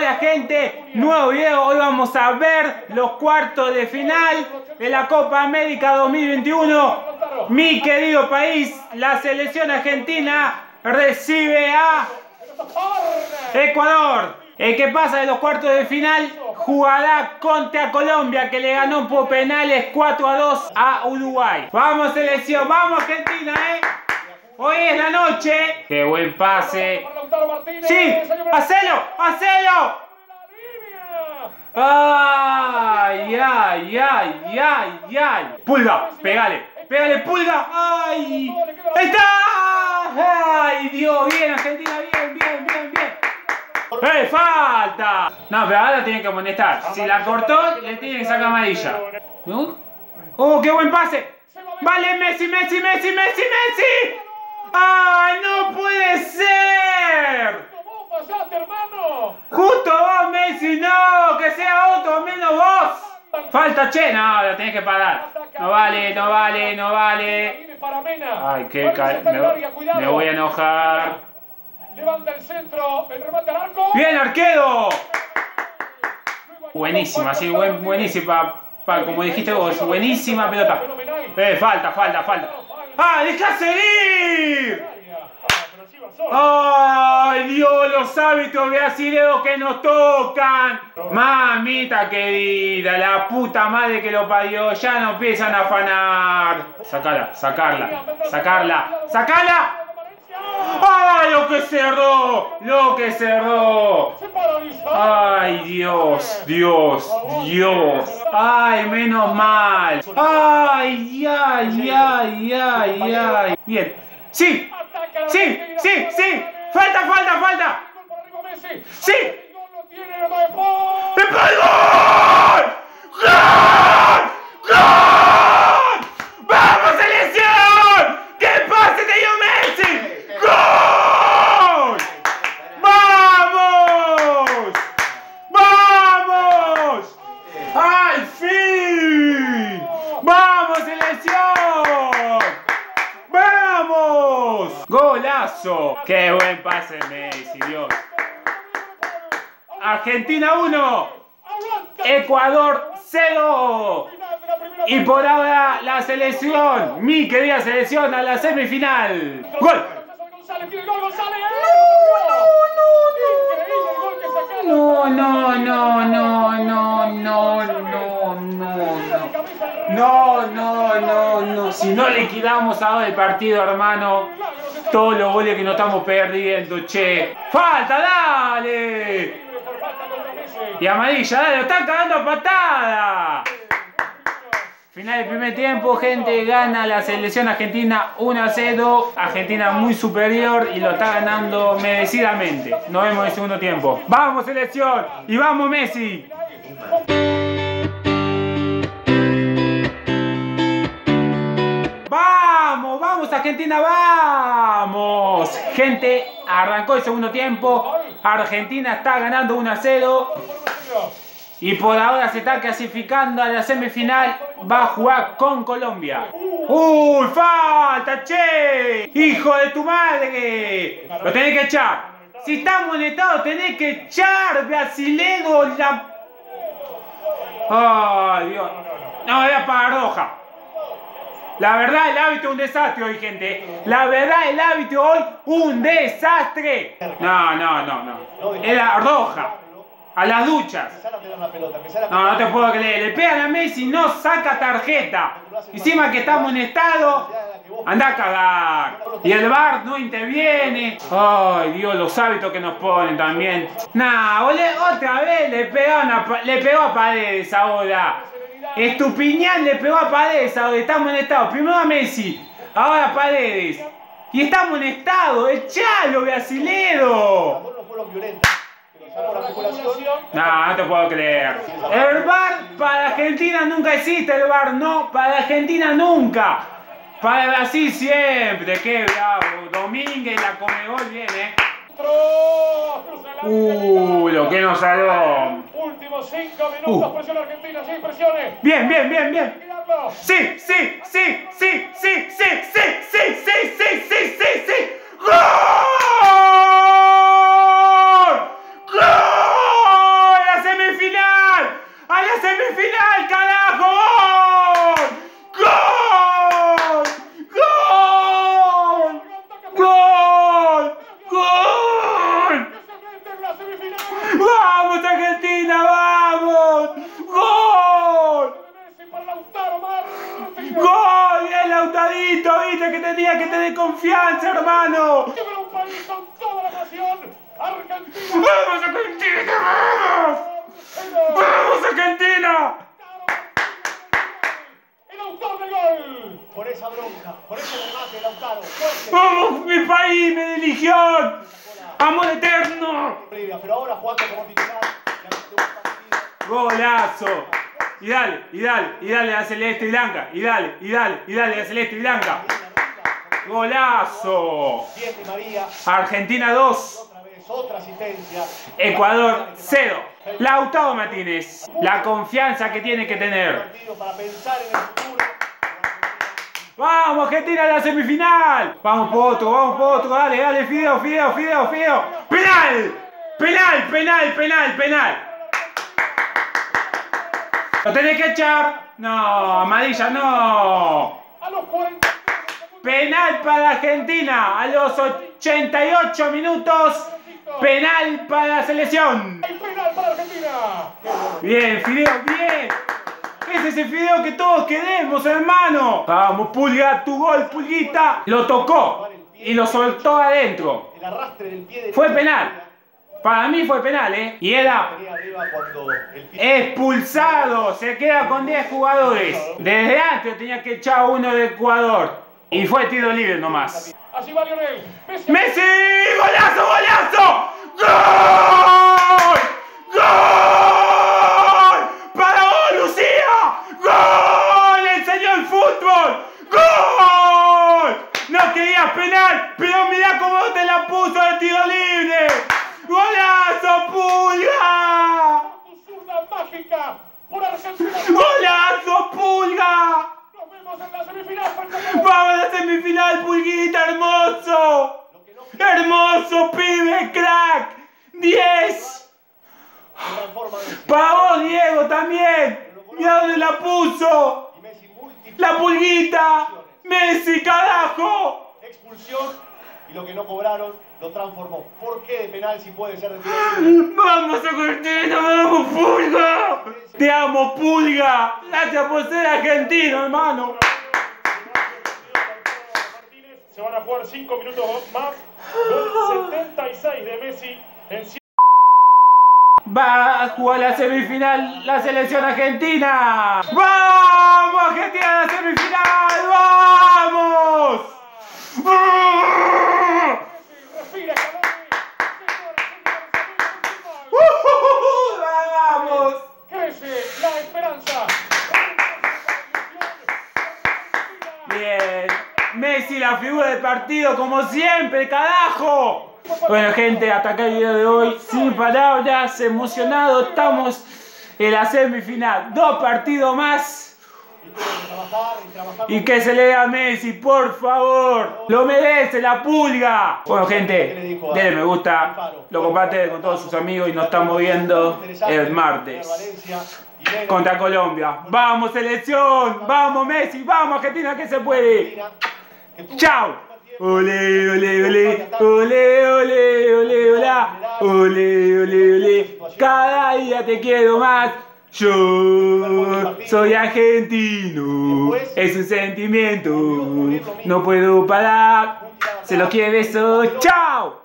Hola gente, nuevo video. Hoy vamos a ver los cuartos de final de la Copa América 2021. Mi querido país, la selección argentina, recibe a Ecuador. El que pasa de los cuartos de final jugará contra Colombia, que le ganó por penales 4-2 a Uruguay. Vamos selección, vamos Argentina, Hoy es la noche. Qué buen pase. Sí, hacelo, hacelo. Ay, ay, ay, ay, ay. Pulga, pegale, pegale, Pulga. Ay, ahí está. Ay, Dios, bien Argentina, bien, bien, bien, bien. ¡Falta! No, pero ahora tiene que amonestar. Si la cortó, le tiene que sacar amarilla. ¡Oh, qué buen pase! ¡Vale, Messi, Messi, Messi, Messi, Messi! ¡Ay, no puede ser! ¡Vos fallaste, hermano! ¡Justo vos, Messi! ¡No! ¡Que sea otro menos vos! ¡Falta, che! No, lo tenés que parar. No vale, no vale, no vale. Ay, qué me voy a enojar. Levanta el centro, el remate al arco. ¡Bien, arquero! Buenísima, sí, buenísima. Como dijiste vos, buenísima pelota. Falta, falta, falta. ¡Ah, deja seguir! ¡Ay, Dios, los árbitros brasileños que nos tocan! Mamita querida, la puta madre que lo parió, ya no empiezan a afanar. Sacala, sacarla, sacarla, sacarla. ¡Ay, lo que cerró! ¡Lo que cerró! ¡Ay, Dios! ¡Dios! ¡Dios! ¡Ay, menos mal! ¡Ay, ay, ay, ay, ay! Bien. ¡Sí! ¡Sí! ¡Sí! ¡Sí! ¡Falta, falta, falta! ¡Sí! ¡Me pegó! ¡Gol! ¡Gol! ¡Vamos, selección! ¡Que pase de Messi! ¡Gol! ¡Vamos! ¡Vamos! ¡Al fin! ¡Vamos, selección! ¡Vamos! ¡Golazo! ¡Qué buen pase Messi, Dios! Argentina 1, Ecuador 0. Y por ahora la selección, mi querida selección, a la semifinal. ¡Gol! No, no, no, no, no, no, no, no, no, no. Si no liquidamos ahora el partido, hermano, todos los goles que nos estamos perdiendo, che. ¡Falta, dale! Y amarilla, dale, lo están cagando a patada. Final del primer tiempo, gente, gana la selección argentina 1-0. Argentina muy superior y lo está ganando merecidamente. Nos vemos en el segundo tiempo. ¡Vamos, selección! ¡Y vamos, Messi! ¡Vamos! ¡Vamos, Argentina! ¡Vamos! Gente, arrancó el segundo tiempo. Argentina está ganando 1-0. Y por ahora se está clasificando a la semifinal. Va a jugar con Colombia. ¡Uy, falta, che! ¡Hijo de tu madre! Lo tenés que echar. Si está amonestado, tenés que echar, brasilero. ¡Ay, Dios! No, era para roja. La verdad, el árbitro es un desastre hoy, gente. La verdad, el árbitro hoy, un desastre. No, no, no, no. Era roja. A las duchas. No, no te puedo creer. Le pegan a Messi, no saca tarjeta. Encima que estamos en estado. Anda a cagar. Y el VAR no interviene. Ay, Dios, los hábitos que nos ponen también. Nah, otra vez le pegó a Paredes ahora. Estupiñán le pegó a Paredes ahora. Estamos en estado. Primero a Messi, ahora a Paredes. Y estamos en estado. ¡Echalo, brasilero! No, no te puedo creer. El VAR para Argentina nunca existe, el VAR no, para Argentina nunca. Para Brasil siempre, qué bravo. Domínguez la Conmebol bien, lo que nos salió. Últimos 5 minutos, presión argentina, sí, presiones. Bien, bien, bien, bien. Sí, sí, sí, sí, sí, sí, sí, sí, sí, sí, sí, sí, sí. ¡Gol! ¡Gol! hermano! ¡Viva un país con toda la pasión! ¡Argentina! ¡Vamos, Argentina! ¡Vamos! ¡Vamos, Argentina! ¡El autor del gol! Por esa bronca, por ese remate, Lautaro. Fuerte. ¡Vamos, mi país me eligió! ¡Amor eterno! Pero ahora jugando como titular. ¡Golazo! Y dale, y dale, y dale a celeste y blanca. Y dale, y dale, y dale a celeste y blanca. ¡Golazo! Bien Di María. Argentina 2. Otra vez, otra asistencia. Ecuador 0. Lautaro Martínez. La confianza que tiene que tener. Partido para pensar en el futuro. ¡Vamos, Argentina a la semifinal! Vamos por otro, dale, dale, Fideo. ¡Penal! ¡Penal! ¿Lo tenés que echar? No, amarilla, no. A los 40. Penal para Argentina a los 88 minutos. Penal para la selección. ¡Hay penal para Argentina! Bien, Fideo, bien. Ese es el Fideo que todos queremos, hermano. Vamos, Pulga, tu gol, Pulguita. Lo tocó y lo soltó adentro. El arrastre del pie de Fue penal. Para mí fue penal, ¿eh? Y era arriba cuando el pie... expulsado. Se queda con 10 jugadores. Desde antes tenía que echar uno de Ecuador. Y fue tiro libre nomás. Así va Lionel. ¡Messi! ¡Golazo! ¡Gol! ¡Para vos, Lucía! ¡Gol! ¡Enseñó el fútbol! ¡Gol! No querías penal, pero mirá cómo te la puso de tiro libre. ¡Golazo, Pulga! Tu zurda mágica por Argentina. ¡Golazo, Pulga! Nos vemos en la semifinal. ¡Vamos a la semifinal, Pulguita, hermoso! ¡Hermoso, pibe, crack! ¡10! Para vos, Diego, también. Mirá dónde la puso. La Pulguita. Messi, carajo. Expulsión y lo que no cobraron lo transformó. ¿Por qué de penal si puede ser de tiro libre? Vamos, Argentina, vamos, Pulga. Te amo, Pulga. Gracias por ser argentino, hermano. Se van a jugar 5 minutos más. Gol 76 de Messi en Va a jugar la semifinal la selección argentina. ¡Vamos, Argentina a la semifinal! ¡Vamos! Respira, ¡Vamos! crece la esperanza. Bien. Messi, la figura del partido, como siempre, carajo. Bueno, gente, hasta acá el video de hoy. Sin palabras, emocionado. Estamos en la semifinal. 2 partidos más. Y que se le dé a Messi, por favor. Lo merece la Pulga. Bueno, gente, denle me gusta. Lo comparte con todos sus amigos y nos estamos viendo el martes contra Colombia. ¡Vamos, selección! ¡Vamos, Messi! ¡Vamos, Argentina, que se puede! ¡Chao! Ole, ole, ole, ole, ole, ole, hola, ole, ole, ole, cada día te quiero más. Yo soy argentino, es un sentimiento, no puedo parar, se lo quiere eso. ¡Chao!